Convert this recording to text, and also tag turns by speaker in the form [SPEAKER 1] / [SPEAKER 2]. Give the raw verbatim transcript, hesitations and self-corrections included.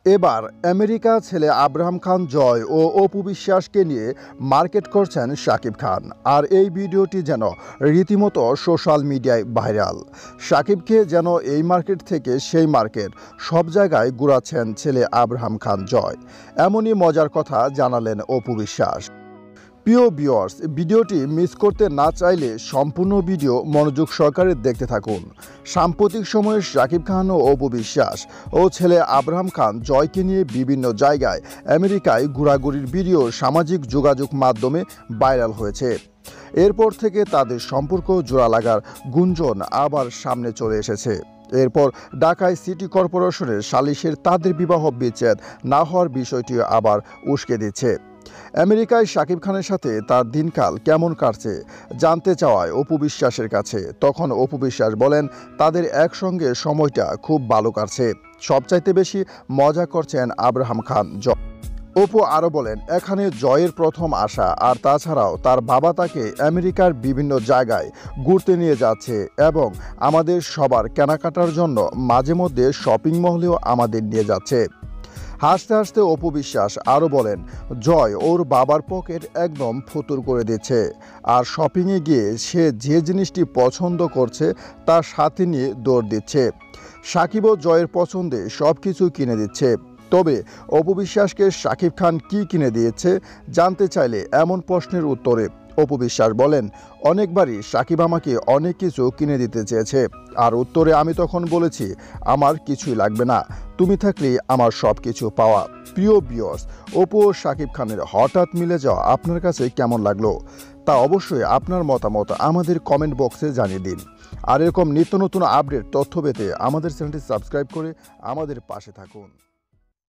[SPEAKER 1] এবার আমেরিকা ছেলে আব্রাহাম খান জয় ও অপু বিশ্বাসকে নিয়ে মার্কেট করছেন শাকিব খান। আর এই ভিডিওটি যেন রীতিমতো সোশ্যাল মিডিয়ায় ভাইরাল। শাকিবকে যেন এই মার্কেট থেকে সেই মার্কেট, সব জায়গায় ঘুরাচ্ছেন ছেলে আব্রাহাম খান জয়। এমনই মজার কথা জানালেন অপু বিশ্বাস। প্রিয় ভিউয়ার্স, ভিডিওটি মিস করতে না চাইলে সম্পূর্ণ ভিডিও মনোযোগ সহকারে দেখতে থাকুন। সাম্প্রতিক সময়ে শাকিব খান ও অপু বিশ্বাস ও ছেলে আব্রাহাম খান জয়কে নিয়ে বিভিন্ন জায়গায় আমেরিকায় ঘোরাঘুরির ভিডিও সামাজিক যোগাযোগ মাধ্যমে ভাইরাল হয়েছে। এরপর থেকে তাদের সম্পর্ক জোড়া লাগার গুঞ্জন আবার সামনে চলে এসেছে। এরপর ঢাকায় সিটি কর্পোরেশনের সালিশের তাদের বিবাহ বিচ্ছেদ না হওয়ার বিষয়টি আবার উস্কে দিচ্ছে। আমেরিকায় শাকিব খানের সাথে তার দিনকাল কেমন কাটছে জানতে চাওয়ায় অপু বিশ্বাসের কাছে, তখন অপু বিশ্বাস বলেন তাদের একসঙ্গে সময়টা খুব ভালো কাটছে, সবচাইতে বেশি মজা করছেন আব্রাহাম খান জয়। অপু আরও বলেন, এখানে জয়ের প্রথম আসা, আর তাছাড়াও তার বাবা তাকে আমেরিকার বিভিন্ন জায়গায় ঘুরতে নিয়ে যাচ্ছে এবং আমাদের সবার কেনাকাটার জন্য মাঝে মধ্যে শপিং মহলেও আমাদের নিয়ে যাচ্ছে। হাসতে হাসতে অপু বিশ্বাস আরও বলেন, জয় ওর বাবার পকেট একদম ফুতুর করে দিচ্ছে, আর শপিংয়ে গিয়ে সে যে জিনিসটি পছন্দ করছে তার সাথে নিয়ে দৌড় দিচ্ছে। সাকিবও জয়ের পছন্দে সব কিছু কিনে দিচ্ছে। তবে অপু বিশ্বাসকে শাকিব খান কি কিনে দিয়েছে জানতে চাইলে এমন প্রশ্নের উত্তরে অপু বিশ্বাস বলেন, অনেকবারই শাকিব আমাকে অনেক কিছু কিনে দিতে চেয়েছে, আর উত্তরে আমি তখন বলেছি আমার কিছুই লাগবে না, তুমি থাকলেই আমার সব কিছু পাওয়া। প্রিয় ভিউয়ার্স, অপু ও শাকিব খানের হঠাৎ মিলে যাওয়া আপনার কাছে কেমন লাগলো তা অবশ্যই আপনার মতামত আমাদের কমেন্ট বক্সে জানিয়ে দিন। আর এরকম নিত্য নতুন আপডেট তথ্য পেতে আমাদের চ্যানেলটি সাবস্ক্রাইব করে আমাদের পাশে থাকুন।